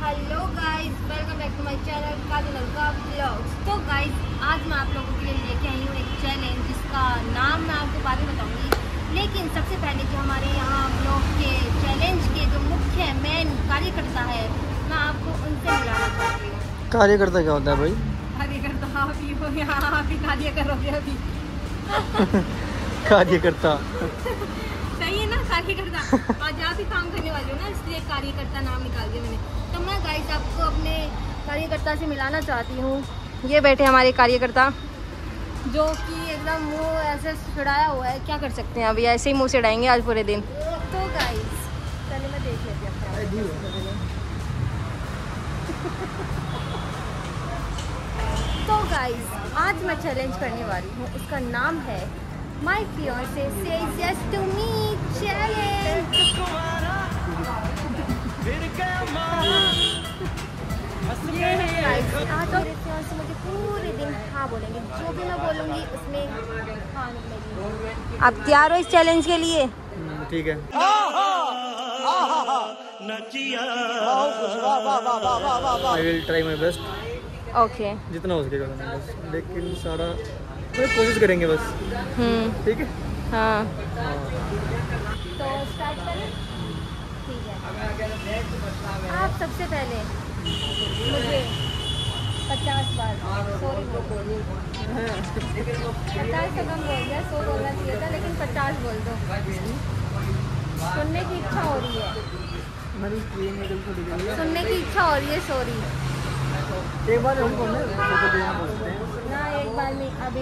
Hello guys, welcome back to my channel Kajal का vlogs. तो guys, आज मैं आप लोगों के लिए लेके आई हूँ एक चैलेंज जिसका नाम मैं आपको बाद में बताऊंगी। लेकिन सबसे पहले जो हमारे यहाँ व्लॉग के चैलेंज के जो मुख्य मेन कार्यकर्ता है, मैं आपको उनसे मिलाना चाहती हूँ। कार्यकर्ता क्या होता है भाई? कार्यकर्ता आप ही हो, यहाँ आप ही कार्य करोगे अभी। कार्यकर्ता सही है ना, कार्यकर्ता। आज आप ही काम करने वाले हो ना, इसलिए कार्यकर्ता नाम निकाल दिया मैंने। तो मैं गाइस आपको अपने कार्यकर्ता से मिलाना चाहती हूँ। ये बैठे हमारे कार्यकर्ता, जो कि एकदम मुंह ऐसे छुड़ाया हुआ है। क्या कर सकते हैं, अभी ऐसे ही मुंह छुड़ाएंगे आज पूरे दिन। तो गाइस पहले मैं देख लेती हूँ। तो गाइस आज मैं चैलेंज करने वाली हूँ, उसका नाम है My fiance says yes to me challenge। ये है गाइस, आज मेरे fiance मुझे पूरे दिन हाँ बोलेंगे, जो भी मैं बोलूँगी उसमें हाँ निकलेगी। आप तैयार हो इस चैलेंज के लिए? ठीक है। I will try my best। Okay, जितना हो सकेगा बस, लेकिन सारा कोशिश करेंगे बस। ठीक है। हाँ तो स्टार्ट करें। ठीक है, आप सबसे पहले मुझे 50 बार सॉरी बोल दो। 50 तो कम बोल दिया, 100 बोलना चाहिए था, लेकिन 50 बोल दो। सुनने की इच्छा हो रही है, सुनने की इच्छा हो रही है। सॉरी, एक बार हम बोलते हैं ना एक बार नहीं, अभी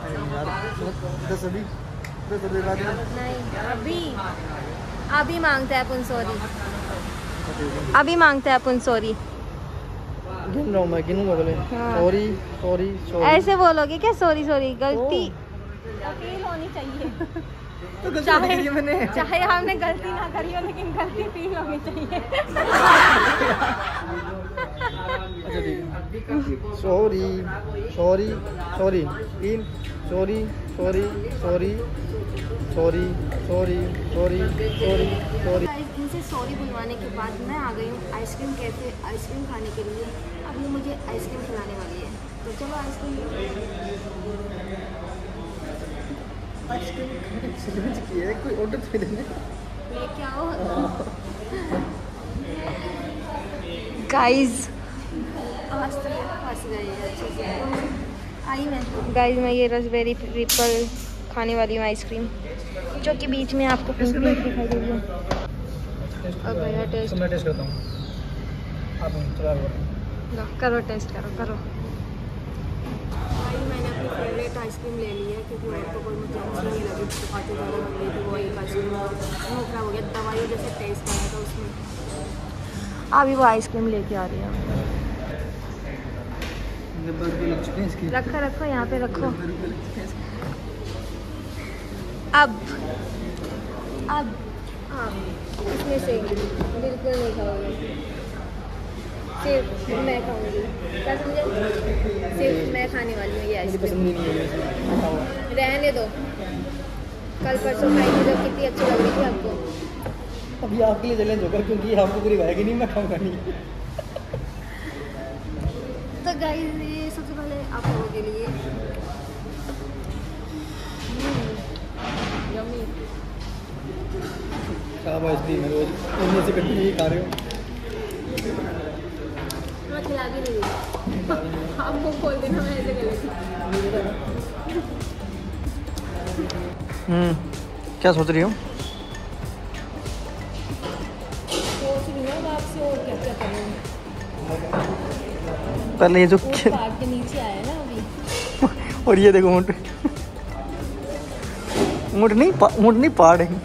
नहीं, अभी मांगते हैं अपन सॉरी, अभी मांगते हैं अपन सॉरी। गिन रहा हूँ मैं, गिनूंगा पहले। Sorry sorry sorry. ऐसे बोलोगे क्या? सॉरी सॉरी, गलती फील होनी चाहिए। चाहे हमने गलती ना करी हो, लेकिन गलती फील होनी चाहिए। अच्छा ठीक है। Sorry sorry sorry, 3 sorry sorry sorry sorry sorry sorry sorry sorry. इनसे सॉरी बुलवाने के बाद मैं आ गई हूँ आइसक्रीम कैफे आइसक्रीम खाने के लिए। अब ये मुझे आइसक्रीम खिलाने वाली है, तो चलो आइसक्रीम कोई ऑर्डर तो देने लेके आओ। गाइस आज तो फंस गई अच्छे से। आई मैं गाइस, मैं ये रसबेरी ट्रिपल खाने वाली हूँ आइसक्रीम, जो कि बीच में आपको पिंक पिंक दिखाई दे रही है। अब मेरा टेस्ट, मैं टेस्ट करता हूँ। आप करो टेस्ट, करो। मैंने अपनी फेवरेट आइसक्रीम ले ली है, क्योंकि और तो कोई मुझे अच्छी नहीं लगी, तो काफ़ी ज़्यादा लग रही थी वो एक आइसक्रीम। मुँह खराब हो गया, दवाइयों जैसे टेस्ट आया था उसमें। अभी वो आइसक्रीम लेके आ रही है। रखो यहाँ पे रखो। अब इसमें से बिल्कुल नहीं खाओगे, सिर्फ मैं खाऊंगी। क्या समझे? सिर्फ मैं खाने वाली हूँ ये आइसक्रीम। रहने दो, कल परसों खाई थी जब कितनी अच्छी लग रही थी आपको। अभी आपके लिए चैलेंज होगा, क्योंकि आपको पूरी खाएगी नहीं, मैं खाऊंगा नहीं। तो गाइस ये सबसे पहले आप लोगों के लिए यम्मी आइसक्रीम है, रोज इनमें से कंटिन्यू ही खा रहे हो। मैं खिला भी नहीं रही, आप मुँह खोल देना, मैं ऐसे कर लेती। क्या सोच रही हो? सोच रही हूँ आपसे और क्या क्या करूँ। पहले ये जो पहाड़ के नीचे आया ना अभी। और ये देखो ऊँट नहीं पहाड़ है,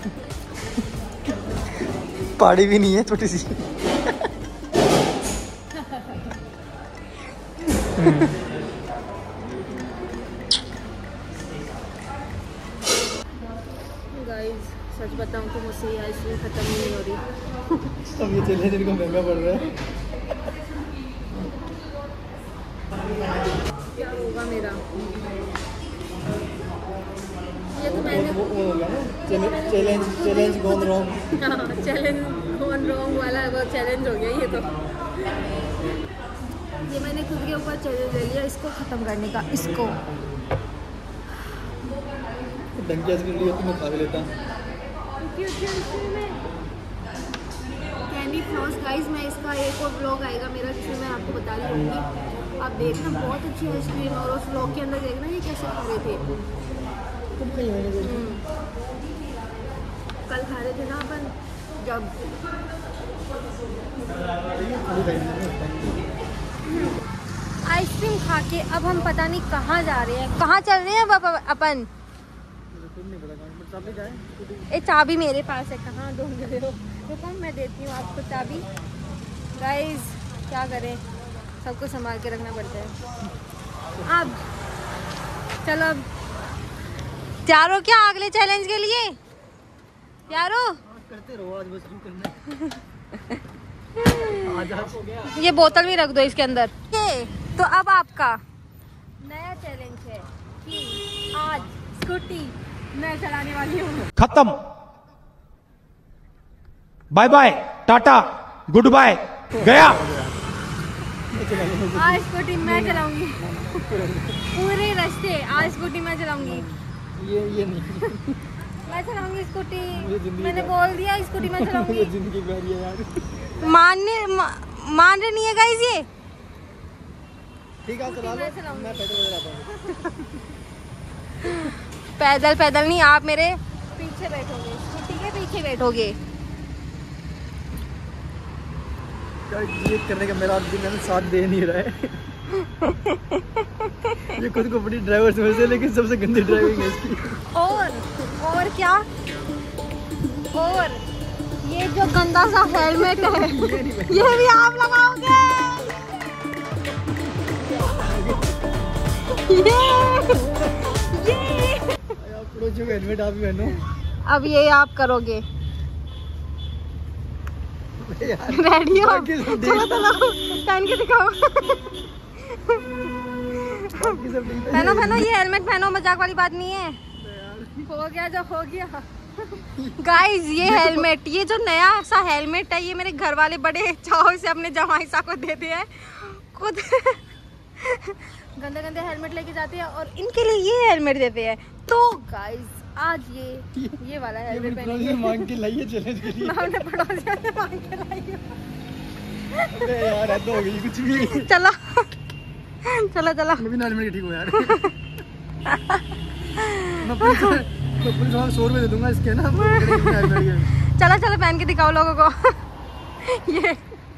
पहाड़ी भी नहीं है, छोटी सी। गाइस सच बताऊं तो मुझसे ये आइसक्रीम खत्म ही नहीं हो रही। अब ये चैलेंज इनको महंगा पड़ रहा है। क्या होगा मेरा? ये तो मैंने वो हो गया ना, चैलेंज गॉन रॉन्ग। हाँ, चैलेंज गॉन रॉन्ग वाला वो चैलेंज हो गया ये तो। ये मैंने खुद के ऊपर चैलेंज ले लिया इसको ख़त्म करने का। इसको डंकी आइसक्रीम लिया तो मैं खा भी लेता। कैंडी फ्लॉस गाइस, मैं इसका एक और व्लॉग आएगा मेरा जिसमें मैं आपको बता रही होंगी। आप देखना बहुत अच्छी आइसक्रीम, और उस व्लॉग के अंदर देखना ये कैसे खा रहे थे। कल खा रहे थे ना अपन जब आइसक्रीम खा के अब हम पता नहीं कहाँ जा रहे हैं, कहाँ चल रहे हैं अब अपन। ए चाबी मेरे पास है, कहाँ ढूंढ रहे हो? रुको मैं देती हूँ आपको चाबी। गाइस क्या करें, सबको संभाल के रखना पड़ता है। अब चलो, अब तैयार हो क्या अगले चैलेंज के लिए? तैयार हो? करते रहो, आज बस करना है। ये बोतल भी रख दो इसके अंदर। ये तो अब आपका नया चैलेंज है कि आज स्कूटी मैं चलाने वाली हूँ। खत्म, bye bye, tata, good bye, गया। आज स्कूटी मैं चलाऊंगी पूरे रास्ते। आज स्कूटी मैं चलाऊंगी। ये नहीं मैं चलाऊंगी स्कूटी, मैंने बोल दिया स्कूटी मैं चलाऊंगी। जिंदगी प्यारी है यार। मान रहे नहीं है गाइस ये। ठीक है चला लो, मैं पैदल जाता हूँ। पैदल पैदल नहीं, आप मेरे पीछे बैठोगे, स्कूटी के पीछे बैठोगे। ये करने का मेरा दिन साथ दे नहीं रहा है। ये खुद को बड़ी ड्राइवर समझते हैं, लेकिन सबसे गंदी ड्राइविंग है इसकी। और क्या, और ये जो गंदा सा हेलमेट है ये भी आप लगाओगे। ये हेलमेट आप भी पहनो। अब ये आप करोगे। रेडी हो? चलो चलो पहन के दिखाओ। पहनो पहनो, ये हेलमेट पहनो, मजाक वाली बात नहीं है। हो गया जो हो गया। गाइस ये हेलमेट, ये जो नया सा हेलमेट है, ये मेरे घर वाले बड़े चाव से अपने जमाई सा को देते हैं। खुद गंदे गंदे हेलमेट लेके जाते हैं और इनके लिए ये हेलमेट देते हैं। तो गाइस आज ये वाला हेलमेट पहनेंगे। मांग के लाइए चैलेंज के लिए। मैं अपने पड़ोसियों से मांग के लाई हूं। अबे यार ऐसा हो गई कुछ भी। चलो चलो चलो, मैं भी हेलमेट ठीक हो यार। मैं पुलिस वाले 100 रुपए दे दूंगा इसके ना। चलो चलो पहन के दिखाओ लोगों को। ये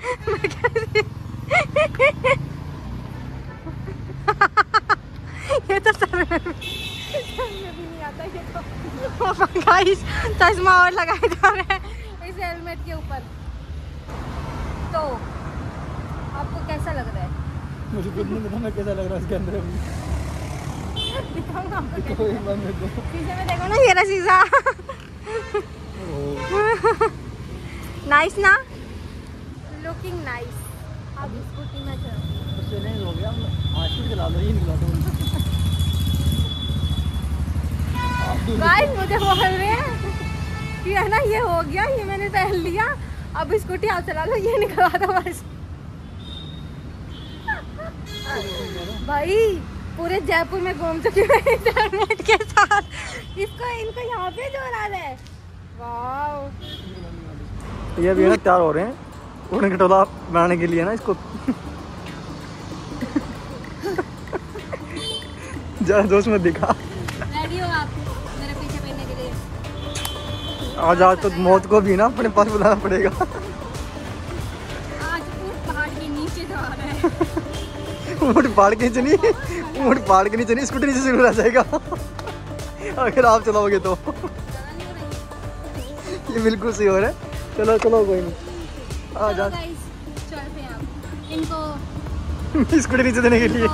ये तो सर में भी नहीं आता। ये तो गाइस चश्मा और लगाए जा रहे हैं इस हेलमेट के ऊपर। तो आपको कैसा लग रहा है? मुझे खुद नहीं पता मैं कैसा लग रहा है इसके अंदर। दिखाऊंगा आपको। देखो एक बार मेरे को शीशे में देखो ना, ये रहा शीशा। नाइस ना, लुकिंग नाइस। अब स्कूटी में चलो। चैलेंज हो गया, आज भी चला लो, ये निकला दो। गाइस मुझे बोल रहे हैं कि है ना ये हो गया, ये मैंने पहन लिया, अब स्कूटी आप चला लो, ये निकलवा दो बस। भाई पूरे जयपुर में घूम चुकी हूँ हेलमेट के साथ। इनको यहाँ पे जो है। वाओ, ये भी है ना तैयार हो रहे हैं उन्हें कटोला बनाने के लिए ना इसको। जरा दोस्त में दिखा। रेडी हो आप मेरे पीछे बैठने के लिए? आज तो मौत को भी ना अपने पास बुलाना पड़ेगा। आज ऊँट पहाड़ के नीचे जा रहा है। ऊँट पहाड़ के नीचे नहीं, ऊँट पहाड़ के नीचे नहीं, स्कूटी नीचे से उड़ जाएगा अगर आप चलाओगे तो। ये बिल्कुल सही हो रहा है। चलो चलो कोई नहीं, आ जा। चलते हैं आप इनको स्कूटी नीचे देने के लिए।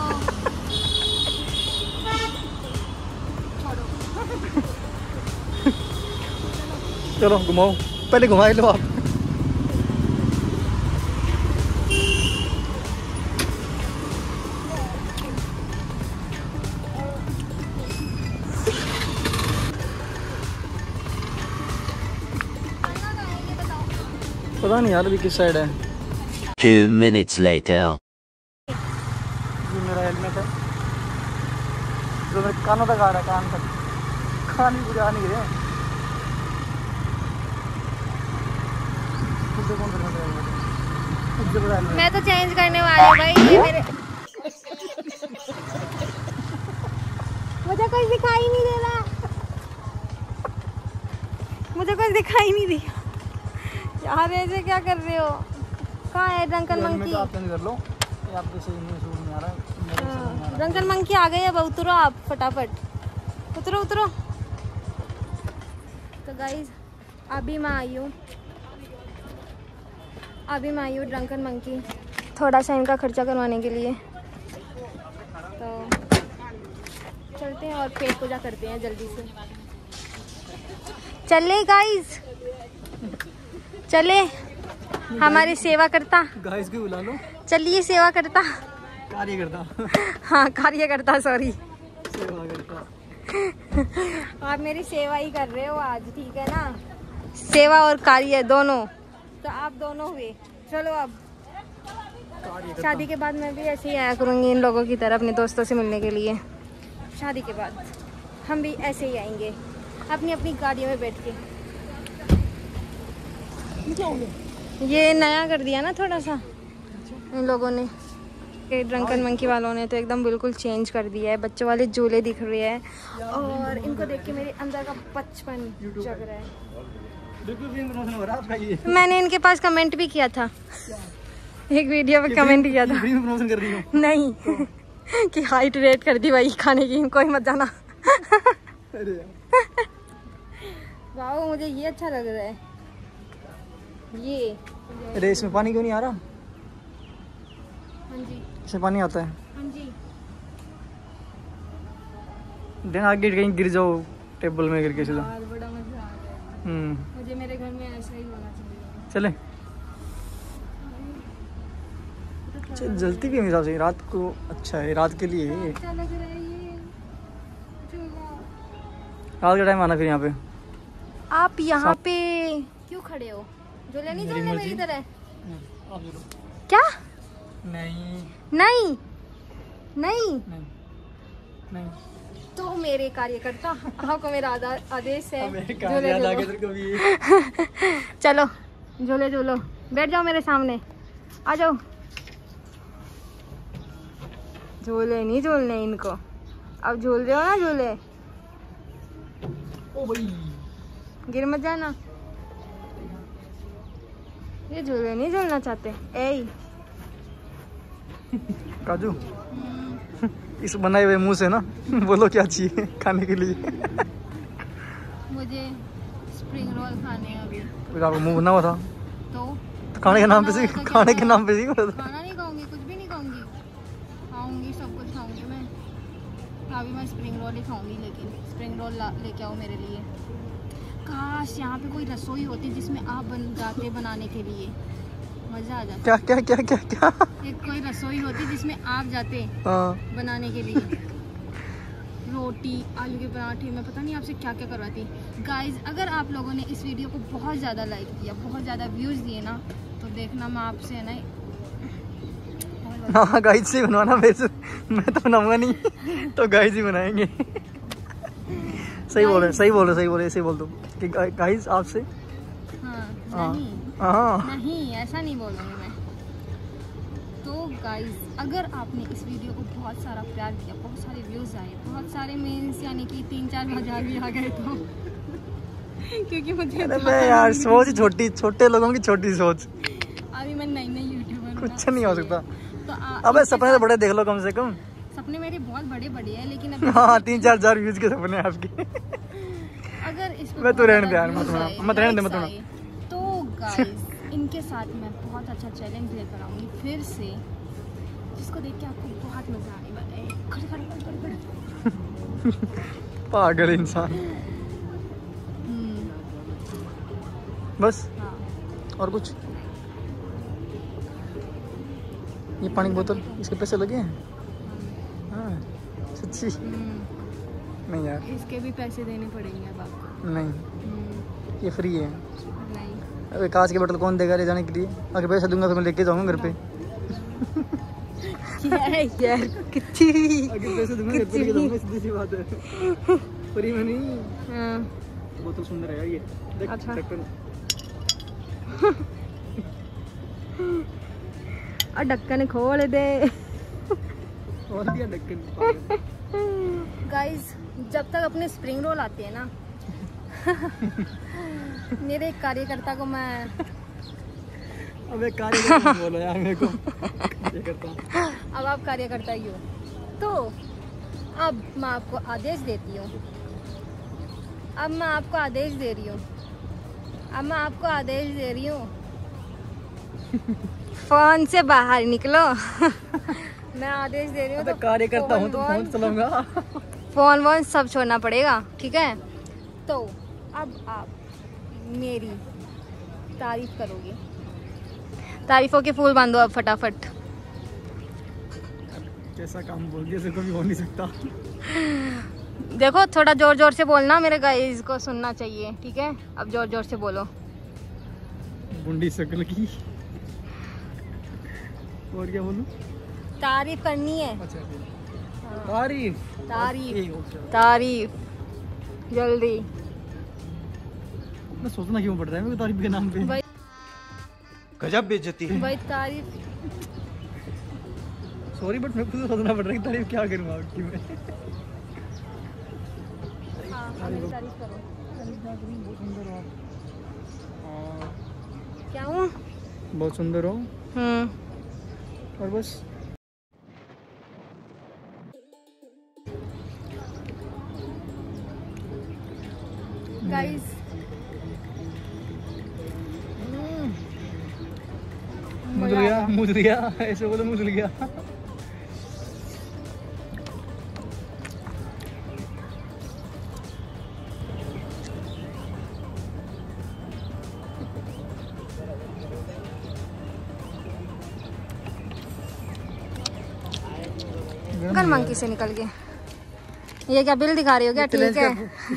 चलो घुमाओ, पहले घुमा लो आप। पता नहीं यार अभी किस साइड है। 2 minutes later. ये मेरा हेलमेट है जो मेरे कानों तक आ रहा है, कान तक, कान भी पूरे आ नहीं रहे। मैं तो चेंज करने वाली हूँ भाई, ये मेरे मुझे कुछ दिखाई नहीं दे रहा, मुझे कुछ दिखाई नहीं दिया यार, ऐसे क्या कर रहे हो? कहाँ है ड्रंकन मंकी? कर लो, ये आपके सही में सूट नहीं आ रहा है। ड्रंकन मंकी आ गई, अब उतरो आप फटाफट, उतरो उतरो। तो गाइज अभी मैं आई हूँ ड्रंकन मंकी, थोड़ा सा इनका खर्चा करवाने के लिए। तो चलते हैं और पेट पूजा करते हैं जल्दी से। चले गाइज, चले हमारे सेवा करता, गाइस को बुला लो, चलिए सेवा करता, कार्यकर्ता। हाँ कार्यकर्ता, सॉरी सेवा करता। आप मेरी सेवा ही कर रहे हो आज, ठीक है ना? सेवा और कार्य दोनों, तो आप दोनों हुए। चलो अब शादी के बाद मैं भी ऐसे ही आया करूँगी इन लोगों की तरह अपने दोस्तों से मिलने के लिए। शादी के बाद हम भी ऐसे ही आएंगे अपनी अपनी गाड़ियों में बैठ के। ये नया कर दिया ना थोड़ा सा इन लोगों ने, ड्रंकन मंकी वालों ने तो एकदम बिल्कुल चेंज कर दिया है। बच्चों वाले झूले दिख रहे हैं और इनको देख के मेरे अंदर का बचपन जग रहा है। मैंने इनके पास कमेंट भी किया था, एक वीडियो पे कमेंट किया था। प्रमोशन कर रही हो? नहीं कि हाइट रेट कर दी भाई खाने की, कोई मत जाना। वाह मुझे ये अच्छा लग रहा है। ये अरे इसमें पानी क्यों नहीं आ रहा? हाँ जी, इसमें पानी आता है। हाँ जी। दिन आगे कहीं गिर जाओ टेबल में, गिर के सीधा। यार बड़ा मजा आ रहा है, मुझे मेरे घर में ऐसा ही होना चाहिए। चले जलती भी है मेरे हिसाब से रात को, अच्छा है रात के लिए। अच्छा लग रहा है ये झूला। रात के टाइम आना फिर यहाँ पे। आप यहाँ पे क्यों खड़े हो? झूले नहीं झूलने मेरी तरह? क्या? नहीं नहीं नहीं नहीं नहीं। तो मेरे कार्यकर्ता आपको मेरा आदेश है, झूले झूलो। चलो झूले झूलो, बैठ जाओ मेरे सामने, आ जाओ। झूले नहीं झूलने इनको, अब झूल रहे हो ना झूले, ओ भाई गिर मत जाना। ये झूले नहीं झूलना चाहते। ए काजू इस बनाए हुए मुंह से ना बोलो क्या चाहिए खाने के लिए? मुझे स्प्रिंग रोल खाने हैं अभी। फिर आपका मुंह बना हुआ था तो खाने के नाम पे से, खाने के नाम पे से खाना नहीं खाऊंगी, कुछ भी नहीं खाऊंगी, खाऊंगी सब कुछ खाऊंगी मैं। अभी मैं स्प्रिंग रोल ही खाऊंगी, लेकिन स्प्रिंग रोल लेके आओ मेरे लिए। काश यहाँ पे कोई रसोई होती जिसमें आप बन जाते बनाने के लिए, मजा आ जाता। क्या क्या क्या क्या क्या? एक कोई रसोई होती जिसमें आप जाते हाँ। बनाने के लिए, रोटी आलू के पराठे, मैं पता नहीं आपसे क्या क्या करवाती। गाइज अगर आप लोगों ने इस वीडियो को बहुत ज़्यादा लाइक किया, बहुत ज़्यादा व्यूज़ दिए ना, तो देखना मैं आपसे है ना। हाँ गाइस से बनवाना, वैसे मैं तो बनाऊंगा नहीं, तो गाइस ही बनाएंगे। सही बोल रहे, सही बोल रहे, सही बोल रहे, ऐसे बोल दो कि गाइस आपसे। हाँ नहीं नहीं ऐसा नहीं बोलूँगी मैं। तो गाइस अगर आपने इस वीडियो को बहुत सारा प्यार किया, बहुत सारे व्यूज़ आए, बहुत सारे मीन्स यानी कि 3-4 हज़ार भी आ गए तो क्योंकि मुझे यार सोच छोटी, छोटे लोगों की छोटी सोच। अभी मैं नई यूट्यूबर, कुछ नहीं हो सकता। तो अबे सपने तो बड़े देख लो कम से कम। सपने मेरे बहुत बड़े बड़े हैं, लेकिन अभी हाँ 3-4 हज़ार व्यूज के सपने आपके। अगर इसको मैं तो रहने दे यार, मत रहने दे, मत रहने। तो गाइस इनके साथ मैं बहुत अच्छा चैलेंज लेकर आऊंगी फिर से, जिसको देख के आपको बहुत मजा आने वाला है। खड़े खड़े खड़े पागल इंसान। बस हाँ। और कुछ? ये पानी की बोतल, इसके पैसे लगे हैं? हाँ सच्ची? नहीं यार, इसके भी पैसे देने पड़ेंगे अब आपको। नहीं ये फ्री है। नहीं अबे कांच की बोतल कौन देगा ले जाने के लिए? अगर पैसा दूंगा तो मैं लेके जाऊंगा घर पे। यार कितनी अगर पैसे दूंगा घर पे लेके जाऊंगा, सीधी सी बात है। फ्री में नहीं। हाँ। बोतल सुंदर है यार ये। देख अच्छा। ढक्कन। और ढक्कन खोल दे। और दिया ढक्कन। गाइस जब तक अपने स्प्रिंग रोल आते हैं ना मेरे एक कार्यकर्ता को मैं अबे कार्यकर्ता बोलो यार मेरे को। कार्यकर्ता। अब आप कार्यकर्ता ही हो तो अब मैं आपको आदेश देती हूँ। अब मैं आपको आदेश दे रही हूँ। फोन से बाहर निकलो। मैं आदेश दे रही हूँ। तो कार्यकर्ता हूँ तो फोन चलाऊंगा। फोन वोन सब छोड़ना पड़ेगा, ठीक है? तो अब आप मेरी तारीफ करोगे। तारीफों के फूल बांधो अब फटाफट। कैसा काम बोल दिया, ऐसे कभी हो नहीं सकता। देखो थोड़ा जोर जोर से बोलना, मेरे गाइस को सुनना चाहिए, ठीक है? अब जोर जोर से बोलो। बुंडी शक्ल की। और क्या बोलूं? तारीफ करनी है। अच्छा तारीफ। तारीफ जल्दी। मैं सोचना क्यों पड़ रहा है मेरे को तारीफ के नाम पे। भाई गजब बेइज्जती है। भाई तारीफ। सॉरी बट मेरे को सोचना पड़ रहा है कि तारीफ क्या करूँ आपकी मैं। हाँ मेरी तारीफ करो। बहुत सुंदर हो आप। क्या हूँ? बहुत सुंदर हो। और बस। गाइस मुझ गया ऐसे बोलो, मुझ गया। घर मंकी से निकल गए। ये क्या बिल दिखा रही हो क्या? ठीक है।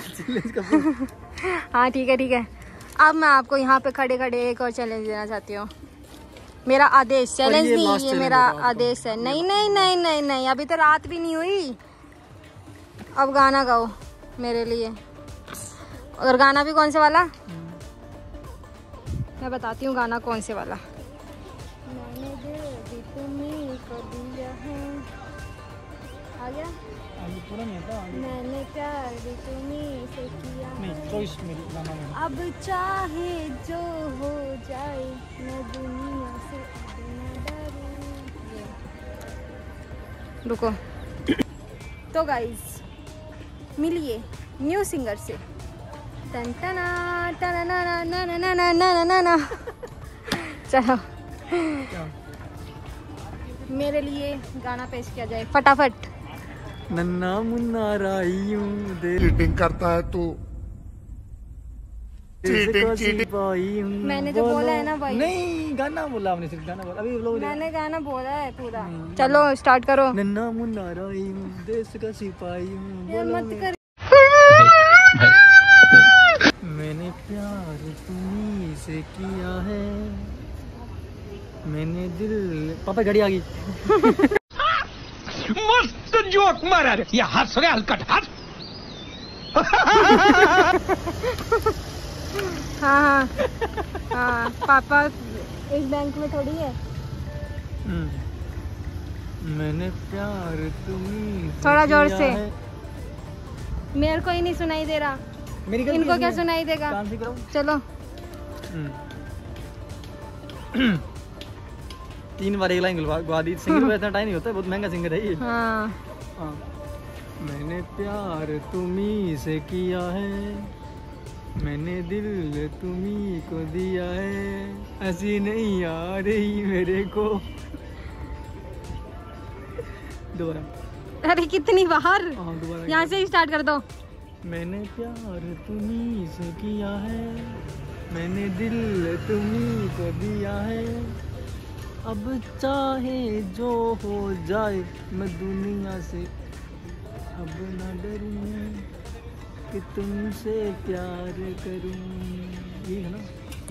हाँ ठीक है। अब मैं आपको यहाँ पे खड़े खड़े एक और चैलेंज देना चाहती हूँ। मेरा आदेश, चैलेंज नहीं, ये मेरा आदेश है। नहीं, अभी तो रात भी नहीं हुई। अब गाना गाओ मेरे लिए। और गाना भी कौन से वाला? मैं बताती हूँ गाना कौन से वाला। मैंने दिल भी तुम्हीं को दिया है। आ गया? पूरा नहीं था। मैंने प्यार भी तुम्हीं से किया है। नहीं चॉइस मेरी गाना में। अब चाहे जो हो जाए मैं दुनिया से न डरूं। रुको। तो गाइस मिलिए न्यू सिंगर से। टन टना टना ना ना ना ना ना ना ना ना। चलो मेरे लिए गाना पेश किया जाए फटाफट। नन्ना मुन्ना राइयों दे चीटिंग करता है तू। मैंने जो बोला है ना भाई। नहीं गाना बोला आपने, सिर्फ गाना बोला। अभी लोग मैंने गाना बोला है पूरा। चलो स्टार्ट करो। नन्ना मुन्ना राइयों देश का सिपाही हूँ। ये मत कर। मैंने प्यार तुम्हीं से किया है, मैंने दिल। पापा घड़ी आ गई। मस्त जोक मारा रे। ये हंस रहे हलकट हंस। हाँ पापा एक बैंक में थोड़ी है। मैंने प्यार तुम्हीं थोड़ा जोर किया से। है। मेरे को ही नहीं सुनाई दे रहा, मेरी गलती इनको क्या नहीं है। सुनाई देगा? कान से करो। चलो 3 बार एक लाइन गा दी। सिंगर को इतना टाइम नहीं होता है, बहुत महंगा सिंगर है ये। हाँ। हाँ। मैंने प्यार तुम्हीं से किया है, मैंने दिल तुम्हीं को दिया है, हंसी नहीं आ रही मेरे को। दोबारा। अरे कितनी बार? हाँ दोबारा। यहाँ से स्टार्ट कर दो। मैंने प्यार तुम्हीं से किया है, मैंने दिल तुम्हीं को दिया है, अब चाहे जो हो जाए मैं दुनिया से अब न डरूं कि तुमसे प्यार करूं। ये है ना